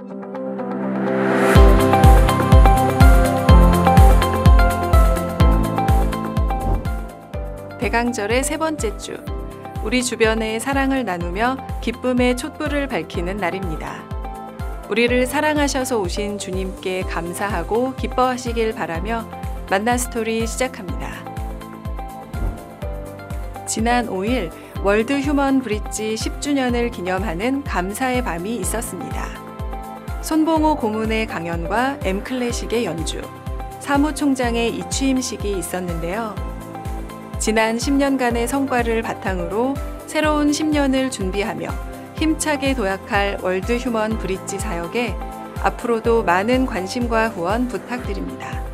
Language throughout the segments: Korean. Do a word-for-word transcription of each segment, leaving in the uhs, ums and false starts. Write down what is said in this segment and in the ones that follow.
대강절의 세 번째 주, 우리 주변에 사랑을 나누며 기쁨의 촛불을 밝히는 날입니다. 우리를 사랑하셔서 오신 주님께 감사하고 기뻐하시길 바라며 만나 스토리 시작합니다. 지난 오 일 월드 휴먼 브릿지 십 주년을 기념하는 감사의 밤이 있었습니다. 손봉호 고문의 강연과 엠클래식의 연주, 사무총장의 이취임식이 있었는데요. 지난 십 년간의 성과를 바탕으로 새로운 십 년을 준비하며 힘차게 도약할 월드 휴먼 브릿지 사역에 앞으로도 많은 관심과 후원 부탁드립니다.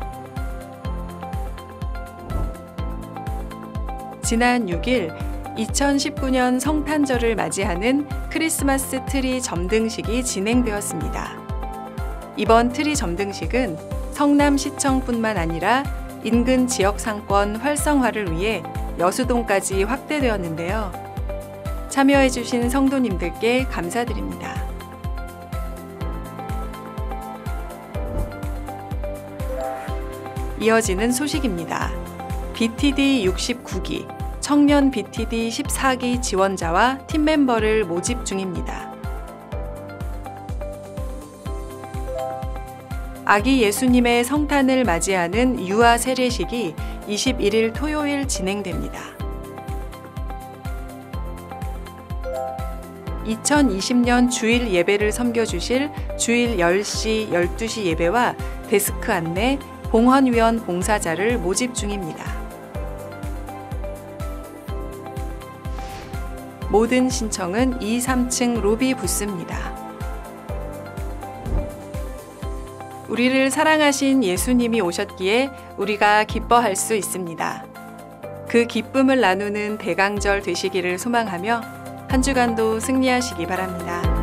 지난 육 일 이천십구 년 성탄절을 맞이하는 크리스마스 트리 점등식이 진행되었습니다. 이번 트리 점등식은 성남시청뿐만 아니라 인근 지역 상권 활성화를 위해 여수동까지 확대되었는데요. 참여해주신 성도님들께 감사드립니다. 이어지는 소식입니다. 비티디 육십구 기, 청년 비티디 십사 기 지원자와 팀 멤버를 모집 중입니다. 아기 예수님의 성탄을 맞이하는 유아 세례식이 이십일 일 토요일 진행됩니다. 이천이십 년 주일 예배를 섬겨주실 주일 열 시, 열두 시 예배와 데스크 안내, 봉헌위원 봉사자를 모집 중입니다. 모든 신청은 이, 삼 층 로비 부스입니다. 우리를 사랑하신 예수님이 오셨기에 우리가 기뻐할 수 있습니다. 그 기쁨을 나누는 대강절 되시기를 소망하며 한 주간도 승리하시기 바랍니다.